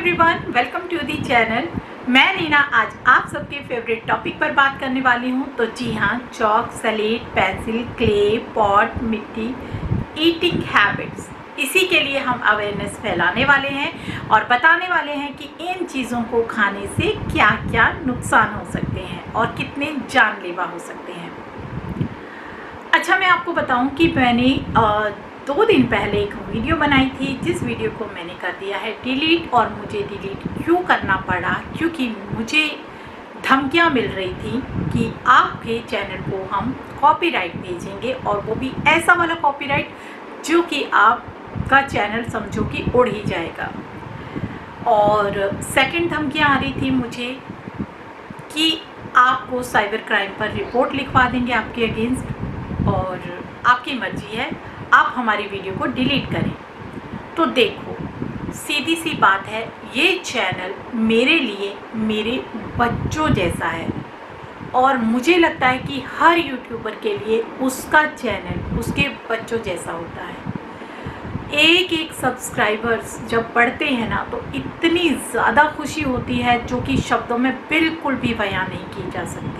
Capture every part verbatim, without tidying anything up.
Everyone, welcome to the channel. मैं नीना आज आप सबके फेवरेट टॉपिक पर बात करने वाली हूँ। तो जी हाँ, chalk, slate, pencil, clay, pot, मिट्टी, ईटिंग हैबिट्स, इसी के लिए हम अवेयरनेस फैलाने वाले हैं और बताने वाले हैं कि इन चीज़ों को खाने से क्या क्या नुकसान हो सकते हैं और कितने जानलेवा हो सकते हैं। अच्छा, मैं आपको बताऊं कि मैंने आ, दो दिन पहले एक वीडियो बनाई थी, जिस वीडियो को मैंने कर दिया है डिलीट। और मुझे डिलीट क्यों करना पड़ा? क्योंकि मुझे धमकियां मिल रही थी कि आपके चैनल को हम कॉपीराइट भेजेंगे, और वो भी ऐसा वाला कॉपीराइट जो कि आपका चैनल समझो कि उड़ ही जाएगा। और सेकंड धमकियां आ रही थी मुझे कि आपको साइबर क्राइम पर रिपोर्ट लिखवा देंगे आपके अगेंस्ट, और आपकी मर्जी है, आप हमारी वीडियो को डिलीट करें। तो देखो, सीधी सी बात है, ये चैनल मेरे लिए मेरे बच्चों जैसा है, और मुझे लगता है कि हर यूट्यूबर के लिए उसका चैनल उसके बच्चों जैसा होता है। एक एक सब्सक्राइबर्स जब बढ़ते हैं ना, तो इतनी ज़्यादा खुशी होती है जो कि शब्दों में बिल्कुल भी बयां नहीं की जा सकती।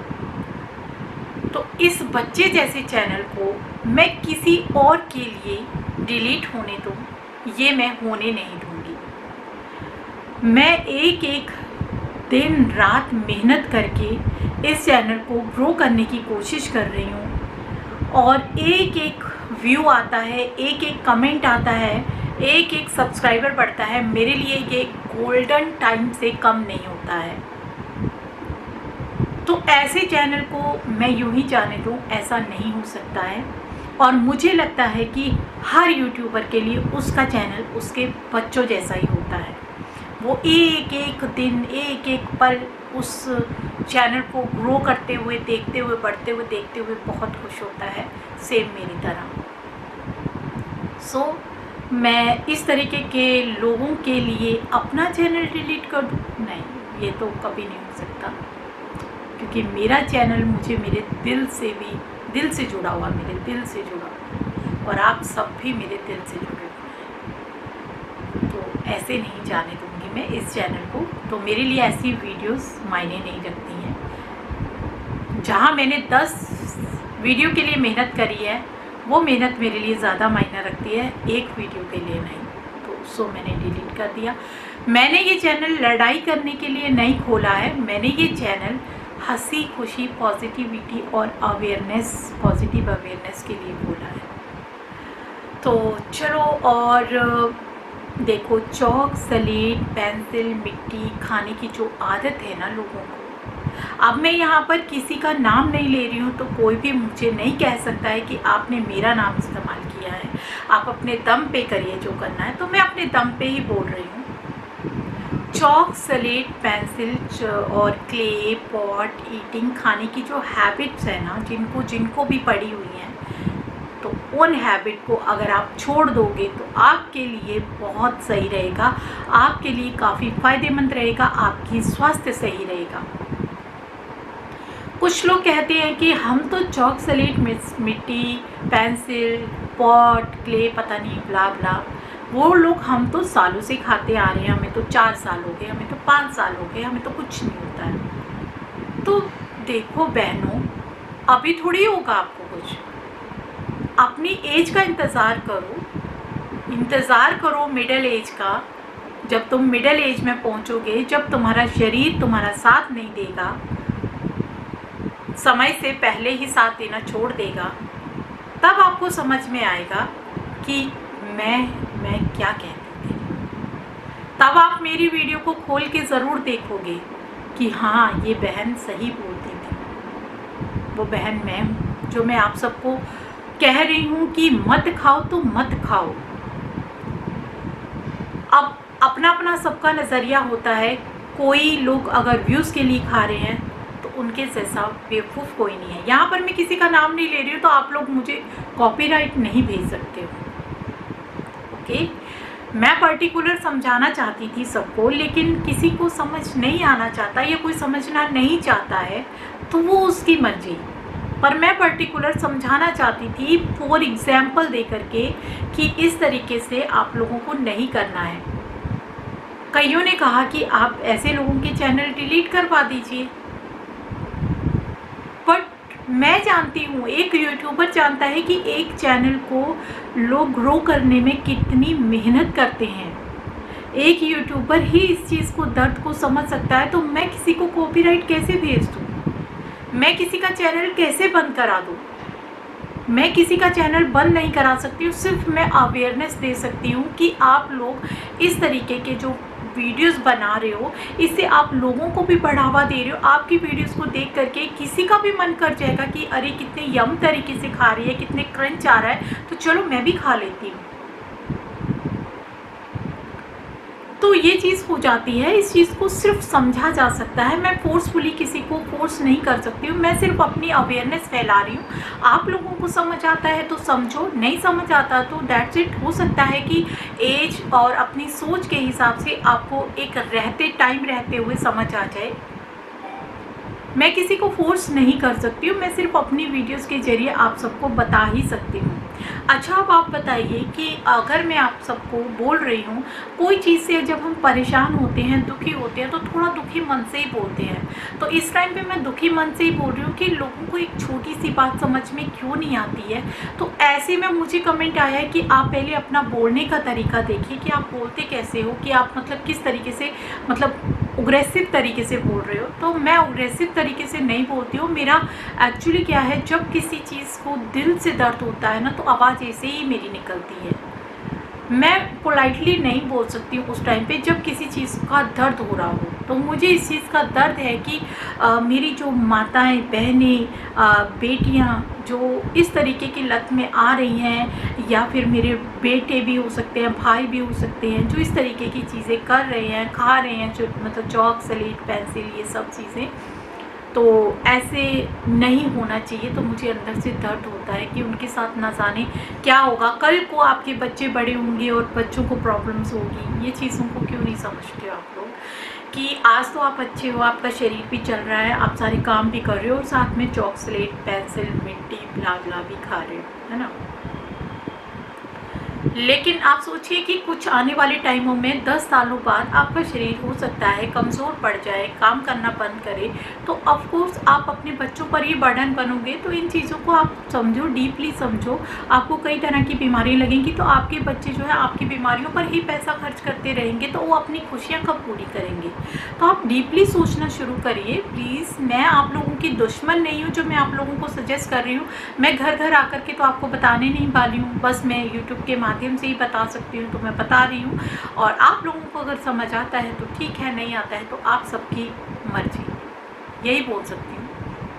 तो इस बच्चे जैसे चैनल को मैं किसी और के लिए डिलीट होने दूँ, ये मैं होने नहीं दूँगी। मैं एक एक दिन रात मेहनत करके इस चैनल को ग्रो करने की कोशिश कर रही हूँ, और एक एक व्यू आता है, एक एक कमेंट आता है, एक एक सब्सक्राइबर बढ़ता है, मेरे लिए ये गोल्डन टाइम से कम नहीं होता है। तो ऐसे चैनल को मैं यूं ही जाने दूं, ऐसा नहीं हो सकता है। और मुझे लगता है कि हर यूट्यूबर के लिए उसका चैनल उसके बच्चों जैसा ही होता है। वो एक एक दिन, एक एक पल उस चैनल को ग्रो करते हुए, देखते हुए, बढ़ते हुए देखते हुए बहुत खुश होता है, सेम मेरी तरह। सो so, मैं इस तरीके के लोगों के लिए अपना चैनल डिलीट कर दूँ? नहीं, ये तो कभी नहीं हो सकता, क्योंकि मेरा चैनल मुझे मेरे दिल से भी दिल से जुड़ा हुआ, मेरे दिल से जुड़ा, और आप सब भी मेरे दिल से जुड़े हुए हैं। तो ऐसे नहीं जाने दूंगी मैं इस चैनल को। तो मेरे लिए ऐसी वीडियोस मायने नहीं रखती हैं। जहां मैंने दस वीडियो के लिए मेहनत करी है, वो मेहनत मेरे लिए ज़्यादा मायने रखती है, एक वीडियो के लिए नहीं। तो सो मैंने डिलीट कर दिया। मैंने ये चैनल लड़ाई करने के लिए नहीं खोला है। मैंने ये चैनल हंसी खुशी, पॉजिटिविटी और अवेयरनेस, पॉजिटिव अवेयरनेस के लिए बोला है। तो चलो, और देखो, चॉक, स्लेट, पेंसिल, मिट्टी खाने की जो आदत है ना लोगों को, अब मैं यहाँ पर किसी का नाम नहीं ले रही हूँ, तो कोई भी मुझे नहीं कह सकता है कि आपने मेरा नाम इस्तेमाल किया है। आप अपने दम पे करिए जो करना है। तो मैं अपने दम पे ही बोल रही हूँ। चॉक, स्लेट, पेंसिल और क्ले, पॉट, ईटिंग खाने की जो हैबिट्स है ना, जिनको जिनको भी पड़ी हुई हैं, तो उन हैबिट को अगर आप छोड़ दोगे तो आपके लिए बहुत सही रहेगा, आपके लिए काफ़ी फ़ायदेमंद रहेगा, आपकी स्वास्थ्य सही रहेगा। कुछ लोग कहते हैं कि हम तो चॉक, स्लेट, मिट्टी, पेंसिल, पॉट, क्ले, पता नहीं ब्ला ब्ला, वो लोग हम तो सालों से खाते आ रहे हैं, हमें तो चार साल हो गए, हमें तो पाँच साल हो गए, हमें तो कुछ नहीं होता है। तो देखो बहनों, अभी थोड़ी होगा आपको कुछ। अपनी एज का इंतज़ार करो, इंतज़ार करो मिडिल एज का। जब तुम मिडिल एज में पहुंचोगे, जब तुम्हारा शरीर तुम्हारा साथ नहीं देगा, समय से पहले ही साथ देना छोड़ देगा, तब आपको समझ में आएगा कि मैं मैं क्या कहती थी। तब आप मेरी वीडियो को खोल के ज़रूर देखोगे कि हाँ, ये बहन सही बोलती थी। वो बहन मैं हूँ, जो मैं आप सबको कह रही हूँ कि मत खाओ तो मत खाओ। अब अपना अपना सबका नज़रिया होता है। कोई लोग अगर व्यूज़ के लिए खा रहे हैं, तो उनके जैसा बेवकूफ़ कोई नहीं है। यहाँ पर मैं किसी का नाम नहीं ले रही हूँ, तो आप लोग मुझे कॉपीराइट नहीं भेज सकते हो। ओके, मैं पर्टिकुलर समझाना चाहती थी सबको, लेकिन किसी को समझ नहीं आना चाहता या कोई समझना नहीं चाहता है, तो वो उसकी मर्जी। पर मैं पर्टिकुलर समझाना चाहती थी फॉर एग्जाम्पल दे करके कि इस तरीके से आप लोगों को नहीं करना है। कईयों ने कहा कि आप ऐसे लोगों के चैनल डिलीट करवा दीजिए, बट मैं जानती हूँ, एक यूट्यूबर जानता है कि एक चैनल को लोग ग्रो करने में कितनी मेहनत करते हैं। एक यूट्यूबर ही इस चीज़ को, दर्द को समझ सकता है। तो मैं किसी को कॉपीराइट कैसे भेज दूँ? मैं किसी का चैनल कैसे बंद करा दूँ? मैं किसी का चैनल बंद नहीं करा सकती हूँ, सिर्फ मैं अवेयरनेस दे सकती हूँ कि आप लोग इस तरीके के जो वीडियोस बना रहे हो, इससे आप लोगों को भी बढ़ावा दे रहे हो। आपकी वीडियोस को देख करके किसी का भी मन कर जाएगा कि अरे कितने यम तरीके से खा रही है, कितने क्रंच आ रहा है, तो चलो मैं भी खा लेती हूँ। तो ये चीज़ हो जाती है। इस चीज़ को सिर्फ समझा जा सकता है। मैं फोर्सफुली किसी को फोर्स नहीं कर सकती हूँ, मैं सिर्फ अपनी अवेयरनेस फैला रही हूँ। आप लोगों को समझ आता है तो समझो, नहीं समझ आता तो दैट्स इट। हो सकता है कि एज और अपनी सोच के हिसाब से आपको एक रहते टाइम रहते हुए समझ आ जाए। मैं किसी को फोर्स नहीं कर सकती हूँ, मैं सिर्फ अपनी वीडियोस के जरिए आप सबको बता ही सकती हूँ। अच्छा, अब आप बताइए कि अगर मैं आप सबको बोल रही हूँ, कोई चीज़ से जब हम परेशान होते हैं, दुखी होते हैं, तो थोड़ा दुखी मन से ही बोलते हैं। तो इस टाइम पे मैं दुखी मन से ही बोल रही हूँ कि लोगों को एक छोटी सी बात समझ में क्यों नहीं आती है। तो ऐसे में मुझे कमेंट आया है कि आप पहले अपना बोलने का तरीका देखिए कि आप बोलते कैसे हो, कि आप मतलब किस तरीके से, मतलब अग्रेसिव तरीके से बोल रहे हो। तो मैं अग्रेसिव तरीके से नहीं बोलती हूँ। मेरा एक्चुअली क्या है, जब किसी चीज़ को दिल से दर्द होता है ना, तो आवाज़ ऐसे ही मेरी निकलती है। मैं पोलाइटली नहीं बोल सकती हूँ उस टाइम पे जब किसी चीज़ का दर्द हो रहा हो। तो मुझे इस चीज़ का दर्द है कि आ, मेरी जो माताएं, बहनें, बेटियां जो इस तरीके की लत में आ रही हैं, या फिर मेरे बेटे भी हो सकते हैं, भाई भी हो सकते हैं, जो इस तरीके की चीज़ें कर रहे हैं, खा रहे हैं, जो मतलब चॉक, स्लेट, पेंसिल, ये सब चीज़ें, तो ऐसे नहीं होना चाहिए। तो मुझे अंदर से दर्द होता है कि उनके साथ ना जाने क्या होगा। कल को आपके बच्चे बड़े होंगे और बच्चों को प्रॉब्लम्स होगी। ये चीज़ों को क्यों नहीं समझते आप लोग कि आज तो आप अच्छे हो, आपका शरीर भी चल रहा है, आप सारे काम भी कर रहे हो, और साथ में चॉक, स्लेट, पेंसिल, मिट्टी, ब्ला भी खा रहे हो, है ना। लेकिन आप सोचिए कि कुछ आने वाले टाइमों में दस सालों बाद आपका शरीर हो सकता है कमज़ोर पड़ जाए, काम करना बंद करे, तो ऑफ कोर्स आप अपने बच्चों पर ही बर्डन बनोगे। तो इन चीज़ों को आप समझो, डीपली समझो। आपको कई तरह की बीमारियां लगेंगी, तो आपके बच्चे जो है आपकी बीमारियों पर ही पैसा खर्च करते रहेंगे, तो वो अपनी खुशियाँ कब पूरी करेंगे। तो आप डीपली सोचना शुरू करिए प्लीज़। मैं आप लोगों की दुश्मन नहीं हूँ, जो मैं आप लोगों को सजेस्ट कर रही हूँ, मैं घर घर आकर के तो आपको बताने नहीं वाली हूँ, बस मैं यूट्यूब के माध्यम से ही बता सकती हूँ, तो मैं बता रही हूँ। और आप लोगों को अगर समझ आता है तो ठीक है, नहीं आता है तो आप सबकी मर्जी, यही बोल सकती हूँ।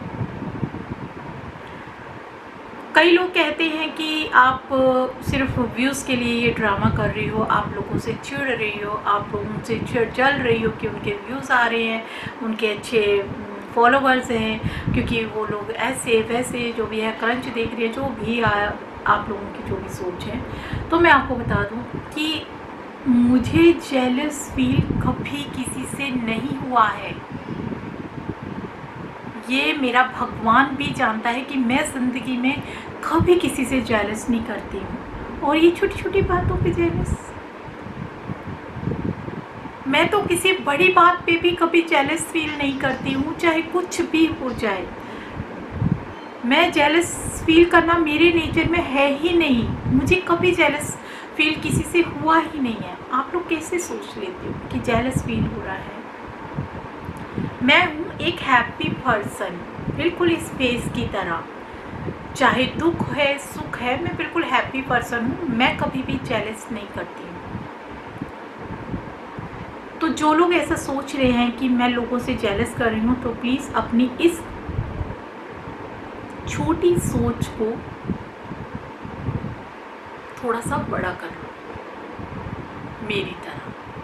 कई लोग कहते हैं कि आप सिर्फ व्यूज़ के लिए ये ड्रामा कर रही हो, आप लोगों से चिढ़ रही हो, आप लोगों से चिढ़ चल रही हो कि उनके व्यूज़ आ रहे हैं, उनके अच्छे फॉलोवर्स हैं, क्योंकि वो लोग ऐसे वैसे जो भी है क्रंच देख रही है, जो भी आया आप लोगों की जो भी सोच है। तो मैं आपको बता दूं कि मुझे जेलस फील कभी किसी से नहीं हुआ है। ये मेरा भगवान भी जानता है कि मैं ज़िंदगी में कभी किसी से जेलस नहीं करती हूँ। और ये छोटी छोटी बातों पे जेलस, मैं तो किसी बड़ी बात पे भी कभी जेलस फील नहीं करती हूँ, चाहे कुछ भी हो जाए। मैं जेलस फील करना मेरे नेचर में है ही नहीं। मुझे कभी जेलस फील किसी से हुआ ही नहीं है। आप लोग कैसे सोच लेते हो कि जेलस फील हो रहा है। मैं हूँ एक हैप्पी पर्सन, बिल्कुल इस फेस की तरह, चाहे दुख है सुख है, मैं बिल्कुल हैप्पी पर्सन हूँ। मैं कभी भी जेलस नहीं करती हूँ। तो जो लोग ऐसा सोच रहे हैं कि मैं लोगों से जेलस कर रही हूँ, तो प्लीज़ अपनी इस छोटी सोच को थोड़ा सा बड़ा कर लो मेरी तरह।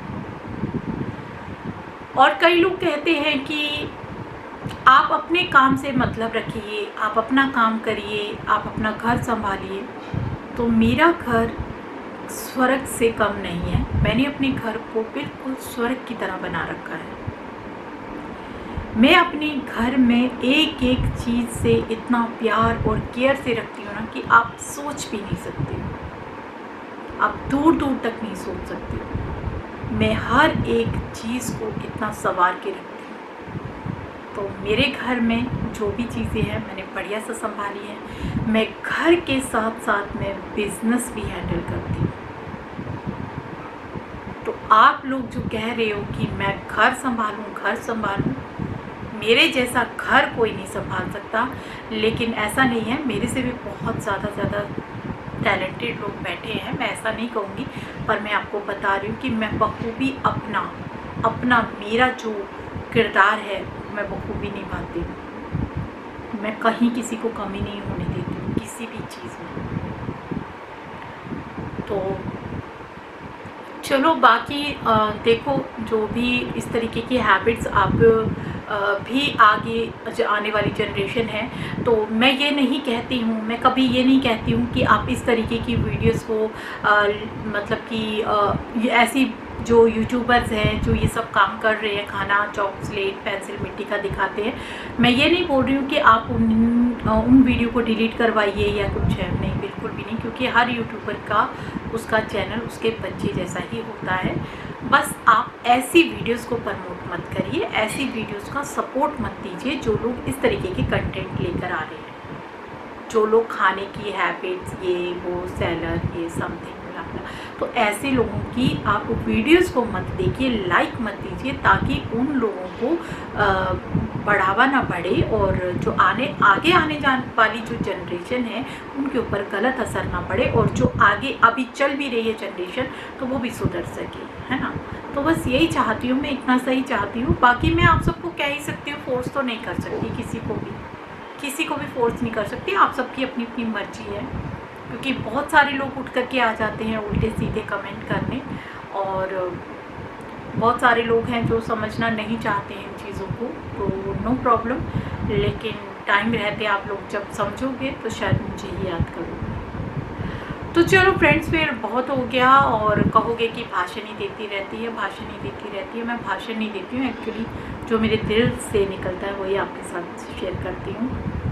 और कई लोग कहते हैं कि आप अपने काम से मतलब रखिए, आप अपना काम करिए, आप अपना घर संभालिए। तो मेरा घर स्वर्ग से कम नहीं है। मैंने अपने घर को बिल्कुल स्वर्ग की तरह बना रखा है। मैं अपने घर में एक एक चीज़ से इतना प्यार और केयर से रखती हूँ ना कि आप सोच भी नहीं सकते हो, आप दूर दूर तक नहीं सोच सकते हो। मैं हर एक चीज़ को इतना संवार के रखती हूँ। तो मेरे घर में जो भी चीज़ें हैं मैंने बढ़िया से संभाली है। मैं घर के साथ साथ में बिज़नेस भी हैंडल करती हूँ। तो आप लोग जो कह रहे हो कि मैं घर संभालूं घर संभालूं, मेरे जैसा घर कोई नहीं संभाल सकता। लेकिन ऐसा नहीं है, मेरे से भी बहुत ज़्यादा ज़्यादा टैलेंटेड लोग बैठे हैं, मैं ऐसा नहीं कहूँगी। पर मैं आपको बता रही हूँ कि मैं बखूबी अपना अपना मेरा जो किरदार है मैं बखूबी निभाती हूँ। मैं कहीं किसी को कमी नहीं होने देती हूँ किसी भी चीज़ में। तो चलो बाकी आ, देखो जो भी इस तरीके की हैबिट्स आप आ, भी आगे आने वाली जनरेशन है, तो मैं ये नहीं कहती हूँ, मैं कभी ये नहीं कहती हूँ कि आप इस तरीके की वीडियोस को आ, मतलब कि आ, ये ऐसी जो यूट्यूबर्स हैं जो ये सब काम कर रहे हैं, खाना चौक स्लेट पेंसिल मिट्टी का दिखाते हैं, मैं ये नहीं बोल रही हूँ कि आप उन उन वीडियो को डिलीट करवाइए या कुछ है, नहीं बिल्कुल भी नहीं। क्योंकि हर यूट्यूबर का उसका चैनल उसके बच्चे जैसा ही होता है। बस आप ऐसी वीडियोस को प्रमोट मत करिए, ऐसी वीडियोस का सपोर्ट मत दीजिए जो लोग इस तरीके के कंटेंट लेकर आ रहे हैं, जो लोग खाने की हैबिट्स ये वो सेलर ये समथिंग। तो ऐसे लोगों की आप वीडियोस को मत देखिए, लाइक मत दीजिए, ताकि उन लोगों को बढ़ावा ना बढ़े और जो आने आगे आने जाने वाली जो जनरेशन है उनके ऊपर गलत असर ना पड़े, और जो आगे अभी चल भी रही है जनरेशन तो वो भी सुधर सके, है ना। तो बस यही चाहती हूँ मैं, इतना सही चाहती हूँ। बाकी मैं आप सबको कह ही सकती हूँ, फोर्स तो नहीं कर सकती किसी को भी, किसी को भी फोर्स नहीं कर सकती। आप सबकी अपनी अपनी मर्जी है। क्योंकि बहुत सारे लोग उठ करके आ जाते हैं उल्टे सीधे कमेंट करने, और बहुत सारे लोग हैं जो समझना नहीं चाहते हैं इन चीज़ों को, तो नो प्रॉब्लम। लेकिन टाइम रहते आप लोग जब समझोगे तो शायद मुझे ही याद करोगे। तो चलो फ्रेंड्स, फिर बहुत हो गया। और कहोगे कि भाषण ही देती रहती है, भाषण ही देती रहती है। मैं भाषण नहीं देती हूँ, एक्चुअली जो मेरे दिल से निकलता है वही आपके साथ शेयर करती हूँ।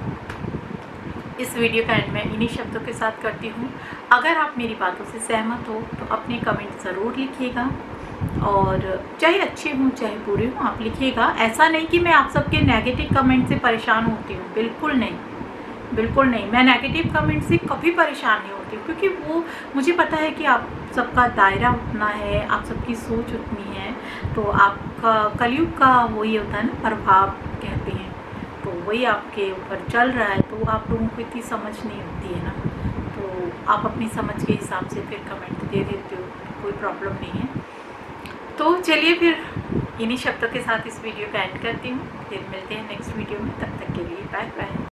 इस वीडियो का एंड मैं इन्हीं शब्दों के साथ करती हूँ। अगर आप मेरी बातों से सहमत हो तो अपने कमेंट ज़रूर लिखिएगा, और चाहे अच्छे हों चाहे बुरे हों आप लिखिएगा। ऐसा नहीं कि मैं आप सबके नेगेटिव कमेंट से परेशान होती हूँ, बिल्कुल नहीं, बिल्कुल नहीं। मैं नेगेटिव कमेंट से कभी परेशान नहीं होती हूँ, क्योंकि वो मुझे पता है कि आप सबका दायरा उतना है, आप सबकी सोच उतनी है। तो आपका कलयुग का वही होता है ना, प्रभाव कहते हैं, तो वही आपके ऊपर चल रहा है। तो आप लोगों को इतनी समझ नहीं होती है ना, तो आप अपनी समझ के हिसाब से फिर कमेंट दे देते हो, कोई प्रॉब्लम नहीं है। तो चलिए फिर इन्हीं शब्दों के साथ इस वीडियो का एंड करती हूँ। फिर मिलते हैं नेक्स्ट वीडियो में, तब तक के लिए बाय बाय।